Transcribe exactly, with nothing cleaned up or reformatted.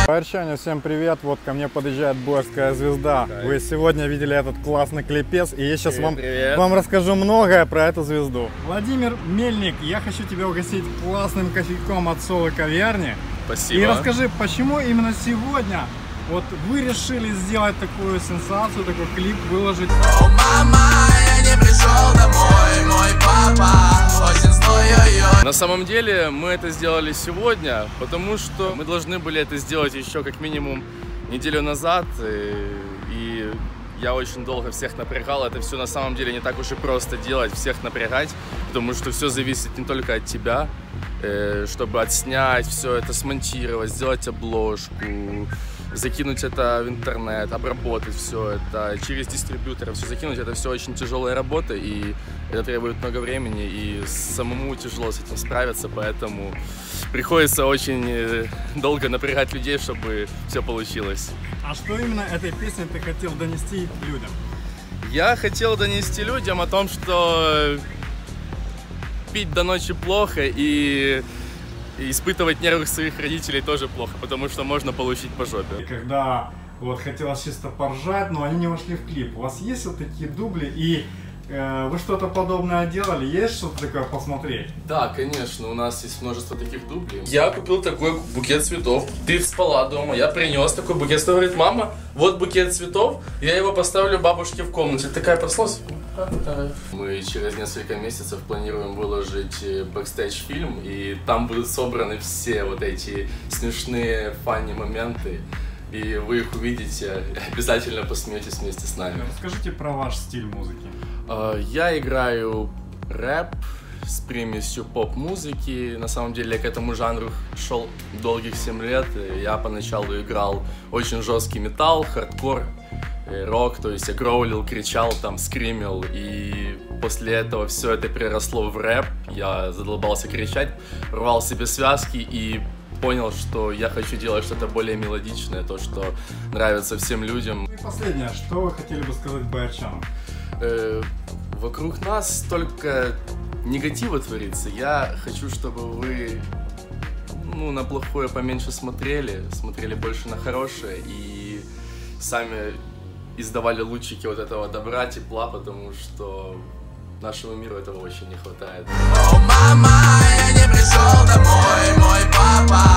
Байерчане, всем привет! Вот ко мне подъезжает Боярская звезда. Да. Вы сегодня видели этот классный клипец, и я сейчас Привет, вам, привет. вам расскажу многое про эту звезду. Владимир Мельник, я хочу тебя угостить классным кофейком от Соло Кав'ярни. Спасибо. И расскажи, почему именно сегодня вот вы решили сделать такую сенсацию, такой клип выложить? О, мама, я не пришел домой, мой папа очень злой, ой-ой. На самом деле мы это сделали сегодня, потому что мы должны были это сделать еще как минимум неделю назад, и, и я очень долго всех напрягал. Это все на самом деле не так уж и просто делать, всех напрягать, потому что все зависит не только от тебя, э, чтобы отснять все это, смонтировать, сделать обложку, закинуть это в интернет, обработать все это, через дистрибьютора все закинуть, это все очень тяжелая работа, и это требует много времени, и самому тяжело с этим справиться, поэтому приходится очень долго напрягать людей, чтобы все получилось. А что именно этой песней ты хотел донести людям? Я хотел донести людям о том, что пить до ночи плохо, и испытывать нервы своих родителей тоже плохо, потому что можно получить по жопе. Когда вот хотелось чисто поржать, но они не вошли в клип. У вас есть вот такие дубли, и э, вы что-то подобное делали? Есть что-то такое посмотреть? Да, конечно, у нас есть множество таких дублей. Я купил такой букет цветов, ты спала дома, я принес такой букет, что говорит: мама, вот букет цветов, я его поставлю бабушке в комнате. Такая проснулась. Мы через несколько месяцев планируем выложить бэкстейдж-фильм, и там будут собраны все вот эти смешные фанни моменты, и вы их увидите, обязательно посмеетесь вместе с нами. Расскажите про ваш стиль музыки. Я играю рэп с примесью поп-музыки. На самом деле я к этому жанру шел долгих семь лет. Я поначалу играл очень жесткий металл, хардкор, рок, то есть я гроулил, кричал, там, скримил, и после этого все это переросло в рэп. Я задолбался кричать, рвал себе связки и понял, что я хочу делать что-то более мелодичное, то, что нравится всем людям. И последнее, что вы хотели бы сказать байерчанам? Э, вокруг нас только негатива творится. Я хочу, чтобы вы, ну, на плохое поменьше смотрели, смотрели больше на хорошее и сами издавали лучики вот этого добра, тепла, потому что нашему миру этого очень не хватает. О, мама, я не пришел домой, мой папа